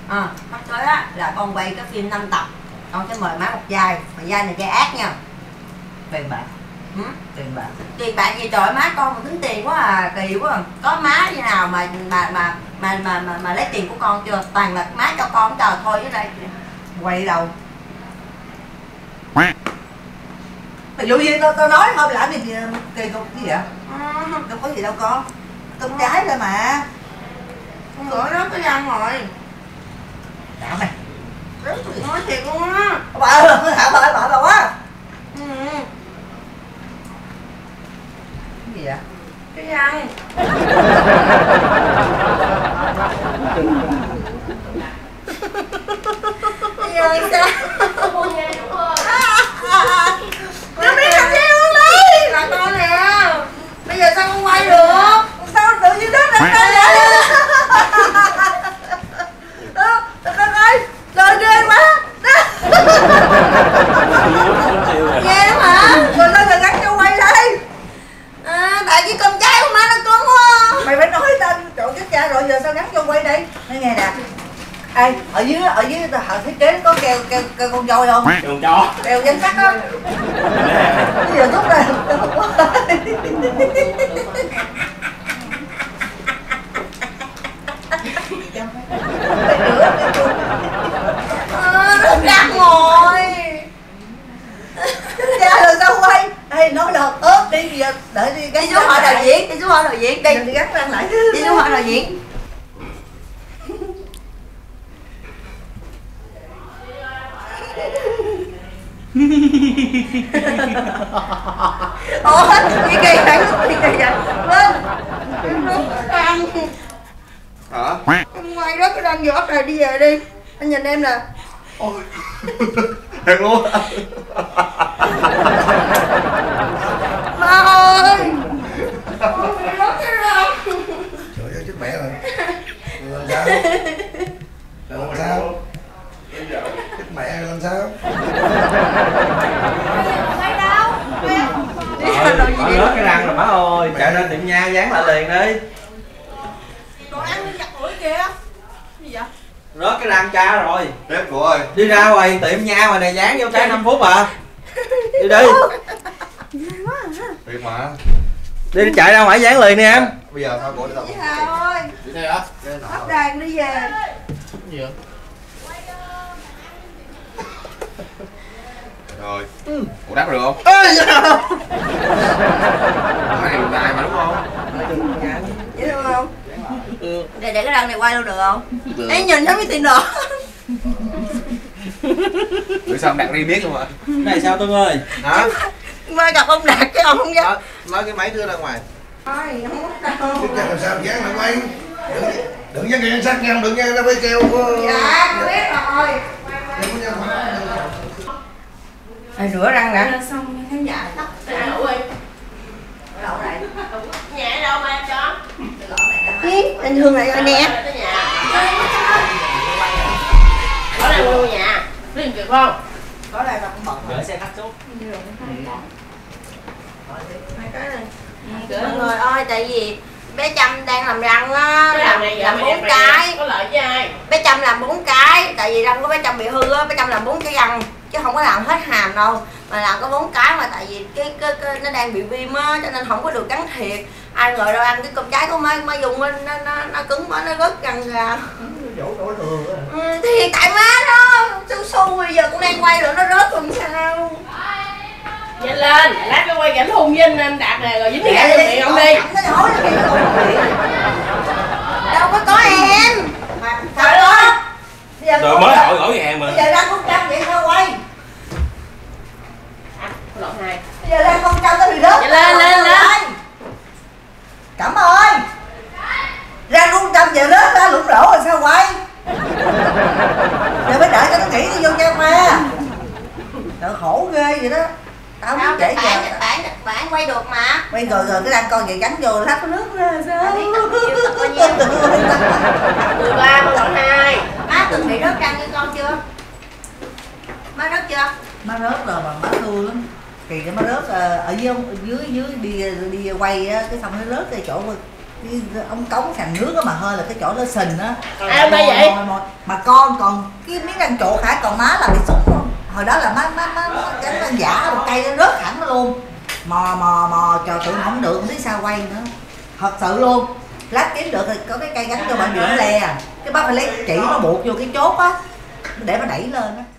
sắp tới á là con quay cái phim 5 tập, con sẽ mời má một vai, mà vai này vai ác nha. Tiền bạc. Tiền bạc gì trời, má con mà tính tiền quá à, kỳ quá à. Có má như nào mà lấy tiền của con chưa? Toàn là má cho con trời thôi chứ đây. Quay đâu? Ví dụ như tao nói không làm gì kỳ cục gì vậy? Đâu có gì đâu con. Cơm trái thôi mà. Con gửi đó cái răng rồi. Đạo mày. Nói thiệt luôn á. Bà ơi, bà quá. Cái gì vậy? Cái răng. Bây giờ sao? Nó biết làm gì luôn đi. Là con nè. Bây giờ sao con quay được? Sao tự nhiên đó ra vậy? Con ơi, trời ghê quá. Ghê lắm hả? Rồi lên là gắn cho quay đây. Tại vì cơm trái của má nó cứng quá. Mày phải nói tên chỗ cái cha rồi giờ sao gắn cho quay đây? Nói nghe nè. Ê, ở dưới họ thiết kế có keo con voi không? Kêu con chó. Keo danh sắc đó. Bây giờ rút ra. Nó răng rồi. Cha rồi sao quay? Ê, nói là ớt đi, bây giờ đợi đi gắn. Đi xuống hỏi đạo diễn, đi xuống hỏi đạo diễn đi. Đi gắn răng lại. Đi xuống hỏi đạo diễn. Ủa, gì kỳ vậy? Gì kỳ vậy? Lên. Răng. Hả? Anh quay đó cái răng vỏ rồi, đi về đi. Anh nhìn em nè. Ôi. Thiệt luôn. Má ơi. Ôi, mày rớt cái răng. Trời ơi, chết mẹ rồi. Làm sao? Làm sao? Chết mẹ rồi làm sao? Quay đâu? Bỏ rớt cái răng rồi má ơi. Chạy lên tiệm nha dán lại liền đi. Đồ ăn đi giặt ủi kìa. Gì vậy? Rớt cái răng cha rồi. Chết cô ơi. Đi ra ngoài tiệm nha mà này dán vô trái 5 phút à. Đi đi. Thiệt mà. Đi chạy ra ngoài dán liền đi em. Bây giờ sao cô đi tập? Chị Hà ơi. Đi đây hả? Bắt đàn đi về. Cái gì vậy? Rồi. Ủa đáp được không? Ê, Cái này dài mà đúng không? Dễ thương không? Để cái răng này quay luôn được không? Ê, nhìn giống như tiền đồ. Bữa sau đặt remix luôn hả? Cái này sao Tuấn ơi? Hả? Mai gặp ông Đạt cái ông không dám. Nói cái máy đưa ra ngoài. Thôi, không có đâu. Chứ làm sao dán lại quay? Đừng dán cái sắc nha, đừng dán nó phải kêu. Dạ, con biết rồi. Ai rửa răng nè. Xong khán giả tắt để đủ đi. Đậu này. Nhà đâu mà cho? Anh Hương lại rồi nè. Tới nhà. Có đang mua nhà. Biết kịp không? Có đây mà không bật. Gửi xe khách xuống. Hai cái này. Mọi người ơi, tại vì bé Trâm đang làm răng á, làm 4 cái. Có lợi với ai? Bé Trâm làm 4 cái, tại vì răng của bé Trâm bị hư á, bé Trâm làm 4 cái răng chứ không có làm hết hàm đâu, mà làm có 4 cái, mà tại vì cái nó đang bị viêm á, cho nên không có được cắn thiệt. Ai ngờ đâu ăn cái cơm trái của má dùng nó cứng quá, nó rớt răng ra. Thì tại má đó su bây giờ cũng đang quay rồi nó rớt làm sao. Nhanh lên, lát nó quay cảnh hùng với anh Đạt này rồi dính cái gạt miệng ông đi. Đâu có em. Trời ơi. Rồi mới hỏi gửi hàng mà. Bây giờ đang con trăm vậy sao quay? Lộn hai. Bây giờ đang con trăm nó bị rớt. Lên. Cảm ơn. Ra con trăm giờ rớt ra lủng lỗ rồi sao quay? Giờ mới đợi cho nó nghỉ nó vô nha khoa. Trời khổ ghê vậy đó. Tao không Kịch trễ giờ. bản quay được mà. Quay rồi cái đang con vậy gắn vô lát có nước ra sao? Bao nhiêu? 13 mà lộn 2. Má từng bị rớt răng như con chưa? Má rớt chưa? Má rớt rồi mà má thương lắm. Kỳ cái má rớt ở dưới đi quay á, cái xong nó rớt cái chỗ ông cống sàn nước đó mà hơi là cái chỗ nó sình á. Ai đây vậy? Mà con còn cái miếng răng trộn Khải còn má là bị súng không? Hồi đó là má cái răng giả một cây nó rớt hẳn nó luôn. Mò chờ tụi không được, không biết sao quay nữa. Thật sự luôn. Lát kiếm được thì có cái cây gắn cho bạn bị lẻ. Cái bác phải lấy chỉ nó buộc vô cái chốt á để mà đẩy lên á.